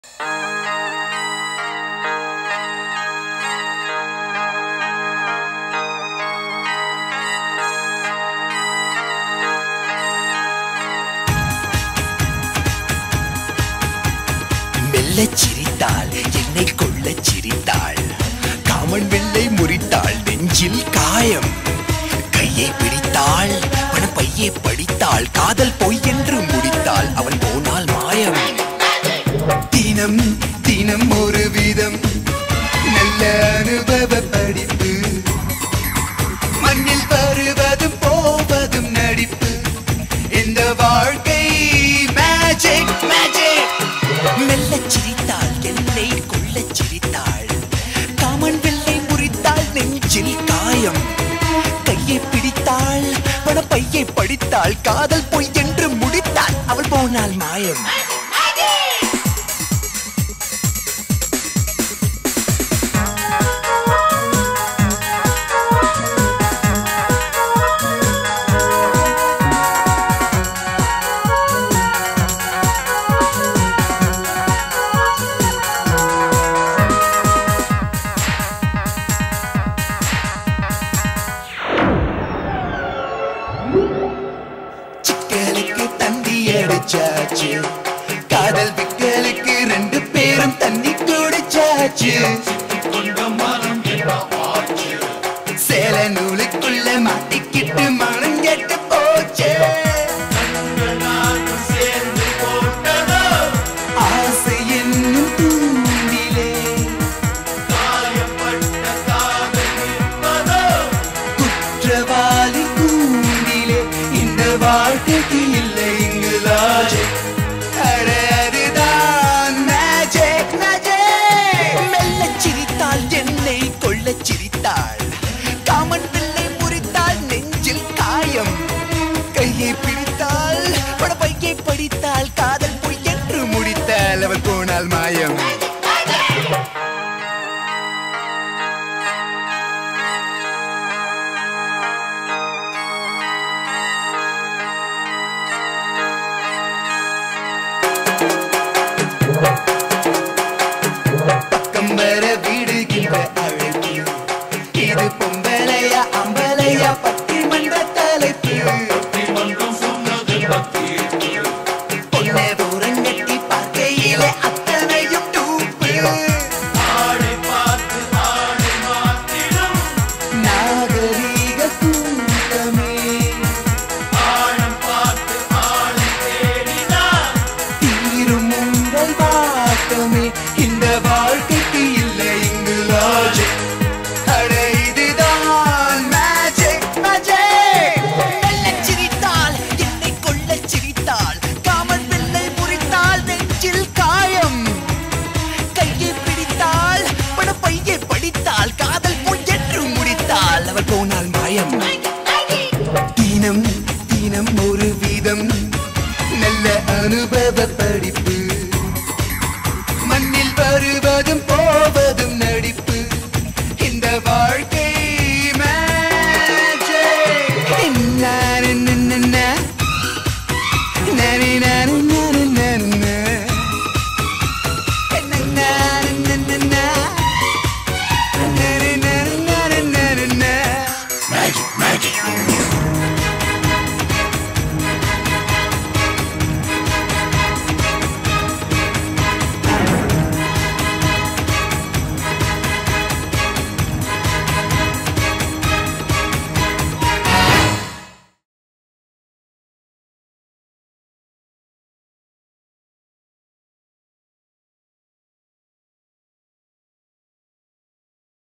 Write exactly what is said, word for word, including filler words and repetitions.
சிரித்தாள் என்னை கொள்ள சிரித்தாள் காமன் வெள்ளை முறித்தாள் நெஞ்சில் காயம் கையை பிடித்தாள் பணப்பையை படித்தாள் காதல் பொய் என்று முடித்தாள் அவள் போனால் மாயம் தினம் தினம் ஒரு விதம் நல்ல அனுபவ படிப்பு மண்ணில் வருவதும் போவதும் நடிப்பு இந்த வாழ்க்கை மேஜிக் மேஜிக் மெல்ல சிரித்தாள் என்னை கொள்ள சிரித்தாள் காமன் வெள்ளை முறித்தாள் நெஞ்சில் காயம் கையை பிடித்தாள் பணப்பையை படித்தாள் காதல் பொய் என்று முடித்தாள் அவள் போனால் மாயம் காதல் விக்கலுக்கு ரெண்டு பேரும் தண்ணி குடிச்சாச்சு சேல நூலுக்குள்ள மாட்டிக்கிட்டு மனம் கெட்டு போச்சு ஆசை என்னும் தூண்டிலே குற்றவாளி கூண்டிலே இந்த வாழ்க்கைக்கு இல்லை இங்கு லாஜிக் சிரித்தாள் காமன் வெள்ளை முறித்தாள் நெஞ்சில் காயம் கையை பிடித்தாள் பணப்பையை படித்தாள் காதல் பொய் என்று முடித்தாள் அவள் போனால் மாயம் பக்கம் வர விடுகின்ற இது பொம்பளையா அம்பளையா பட்டிமன்ற தலைப்பு பொண்ணை தூரங்கட்டி பார்க்கையிலே அத்தனையும் டூப்பு நாகரீக கூட்டமே தீரும் உங்கள் வாட்டமே இந்த வாழ்க்கைக்கு இல்லை இங்கு லாஜிக் காதல் பொய் என்று முடித்தாள் அவள் போனால் மாயம்